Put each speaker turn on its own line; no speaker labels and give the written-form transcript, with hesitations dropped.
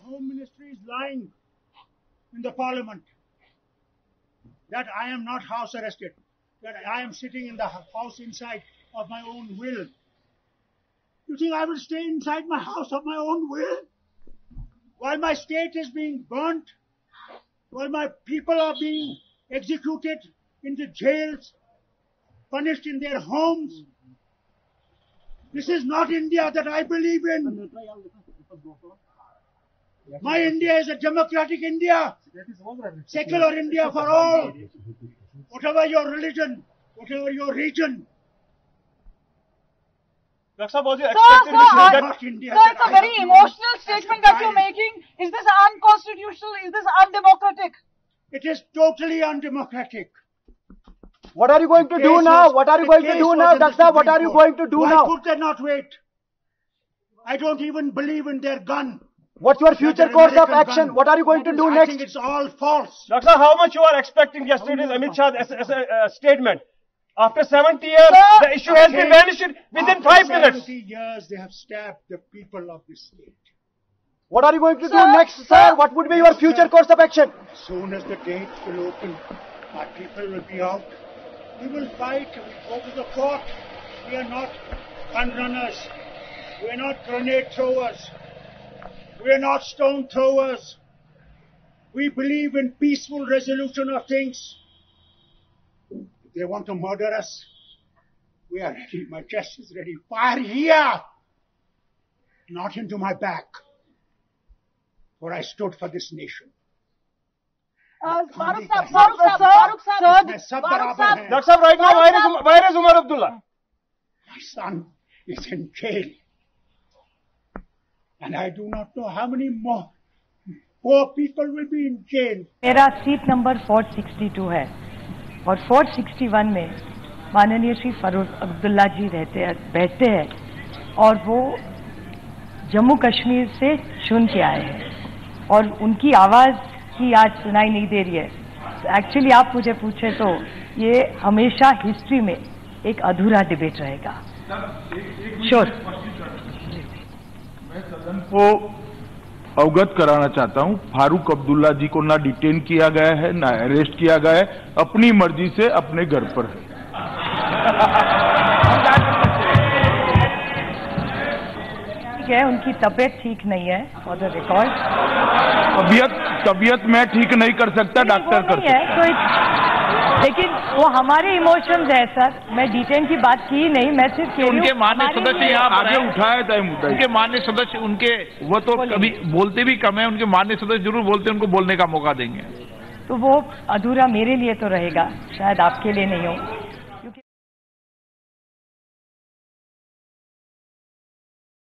Home Ministry is lying in the Parliament that I am not house arrested, that I am sitting in the house inside of my own will. You think I will stay inside my house of my own will? While my state is being burnt, while my people are being executed in the jails, punished in their homes. This is not India that I believe in. My India is a democratic India, secular India for all, whatever your religion, whatever your region.
Lok Sabha, was you expected
Sir, it's a very emotional statement that you're making. Is this unconstitutional? Is this undemocratic?
It is totally undemocratic.
What are you going to do now? What are you going to do now, Daksa? What are you going to do now?
Why could they not wait? I don't even believe in their gun.
What's your future course of action? What are you going to do next?
I think it's all false.
Doctor, how much you are expecting yesterday's Amit Shah as a statement? After 70 years, the issue has been vanished within 5 minutes.
70 years, they have stabbed the people of this state.
What are you going to do next, sir? What would be your future course of action?
As soon as the gates will open, our people will be out. We will fight. We will go to the court. We are not gun runners. We are not grenade throwers. We are not stone throwers. We believe in peaceful resolution of things. If they want to murder us, we are ready. My chest is ready. Fire here, not into my back. For I stood for this nation.
Farooq sir.
Doctor Sahab,
right now, where is Umar Abdullah?
My son is in jail. And I do not know how many more poor people will be in jail.
मेरा seat number 462 है और 461 में माननीय श्री फरूक अब्दुल्ला जी बैठते हैं और वो जम्मू कश्मीर से चुन के आए हैं और उनकी आवाज़ की आज सुनाई नहीं दे रही है. एक्चुअली आप मुझे पूछे तो ये हमेशा हिस्ट्री में एक अधूरा डिबेट रहेगा. श्योर.
मैं सदन को अवगत कराना चाहता हूं, फारूक अब्दुल्ला जी को ना डिटेन किया गया है, ना अरेस्ट किया गया है, अपनी मर्जी से अपने घर पर है.
ठीक है, उनकी तबीयत ठीक नहीं है फॉर द रिकॉर्ड.
तबीयत मैं ठीक नहीं कर सकता, डॉक्टर कर सकता है.
तो लेकिन वो हमारे इमोशंस है सर. मैं डिटेन की बात की नहीं, मैं सिर्फ
उनके माननीय सदस्य यहाँ
आगे उठाया था मुद्दा.
उनके माननीय सदस्य उनके वो तो कभी बोलते भी कम है, उनके माननीय सदस्य जरूर बोलते हैं, उनको बोलने का मौका देंगे.
तो वो अधूरा मेरे लिए तो रहेगा, शायद आपके लिए नहीं हो.